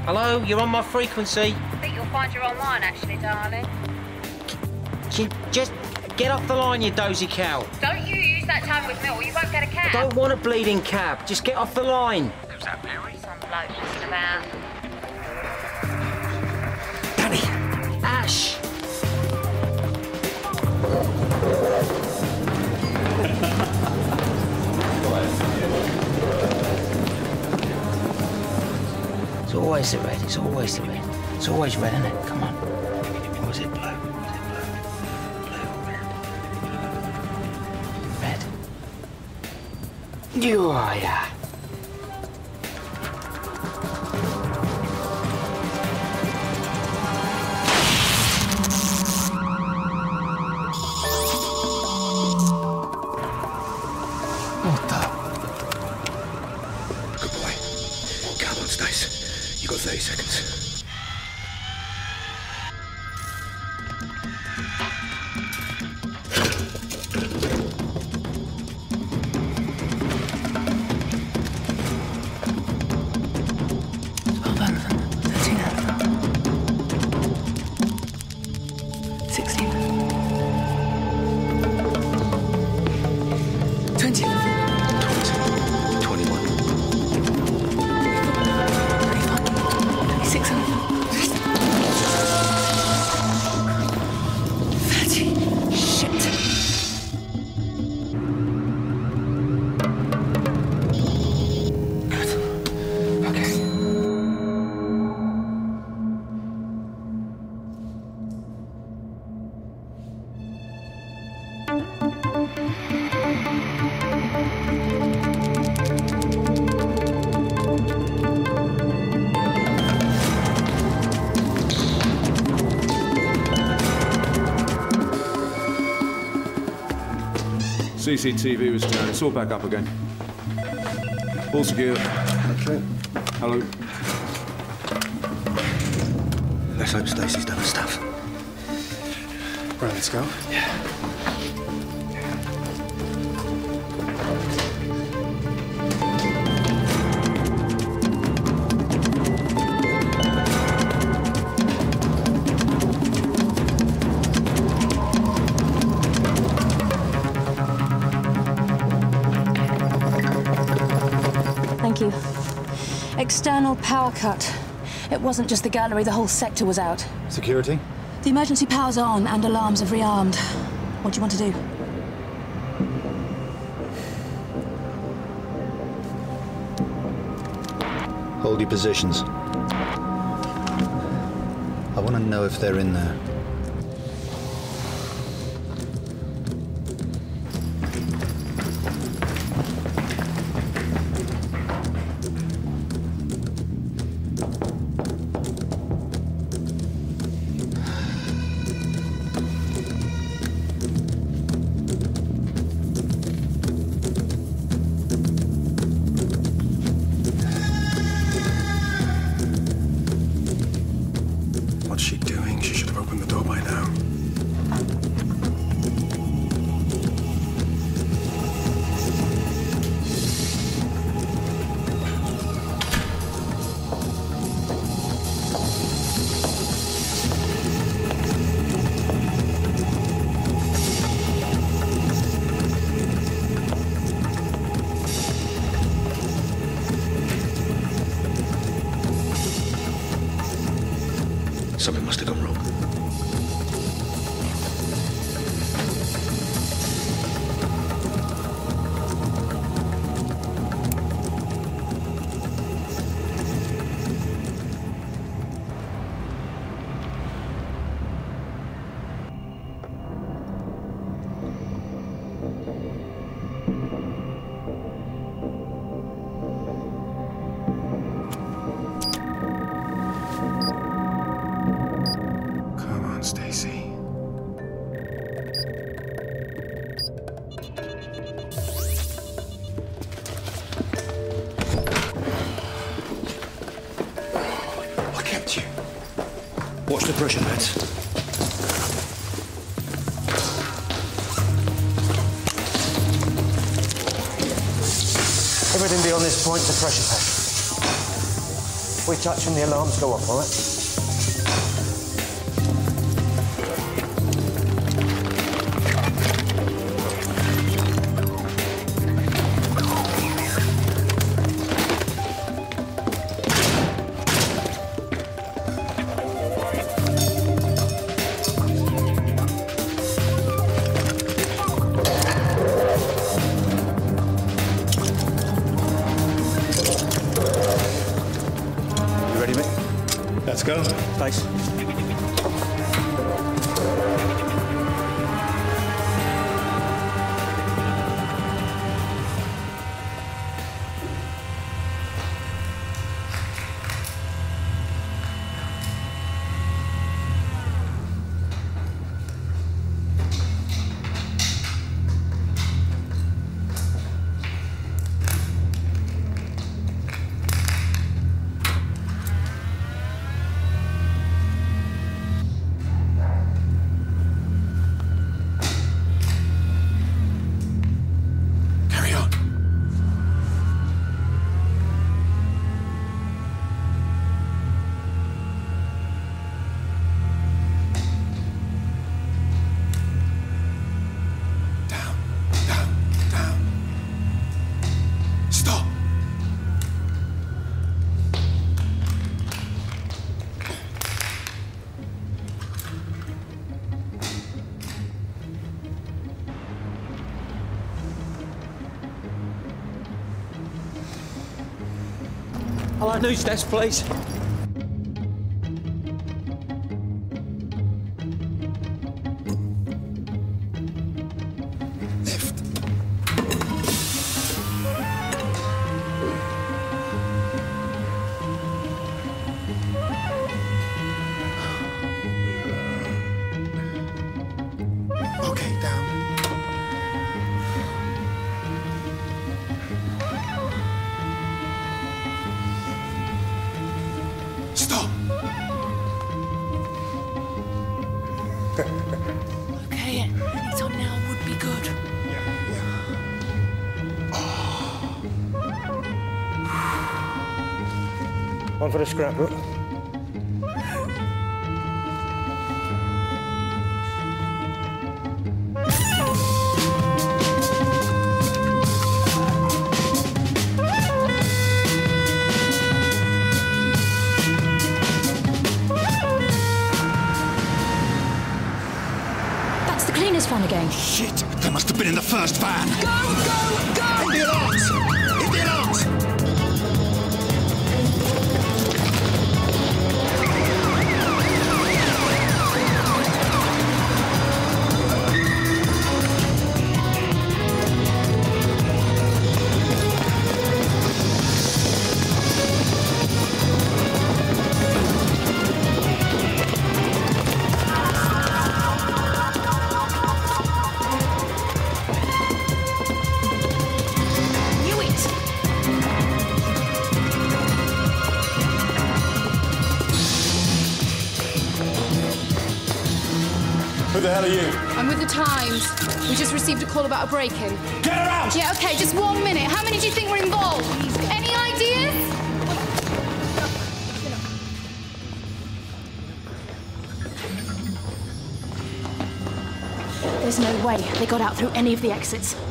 Hello, you're on my frequency. I think you'll find you're online, actually, darling. Just get off the line, you dozy cow. Don't you use that tone with me or you won't get a cab. I don't want a bleeding cab. Just get off the line. Who's that, Mary? Some bloke listening about. Danny! Ash! It's always the red, it's always the red. It's always red, isn't it? Come on. Or is it blue? Is it blue? Blue or red? Red. Yeah. What the? Good boy. Come on, Stace. You got 30 seconds. CCTV was down. It's all back up again. All secure. Okay. Hello. Let's hope Stacey's done her stuff. Right, let's go. Yeah. Thank you. External power cut. It wasn't just the gallery, the whole sector was out. Security? The emergency power's on and alarms have rearmed. What do you want to do? Hold your positions. I want to know if they're in there. What's she doing? She should have opened the door by now. Something must have gone wrong. Stacey. I kept you. Watch the pressure, lads. Everything beyond this point's a pressure pack. we touch and the alarms go off, all right? Let's go. Thanks. I like news desk, please. Lift. Okay, down. Stop! Okay, it's on now. Would be good. One for the scrapbook. That's the cleaner's van again. Shit! They must have been in the first van. Go, go, go! Hit the alarms! Hit the alarms! Knew it! Who the hell are you? I'm with the Times. We just received a call about a break-in. Get her out! Yeah, okay, just 1 minute. How many do you think were involved? Any ideas? There's no way they got out through any of the exits.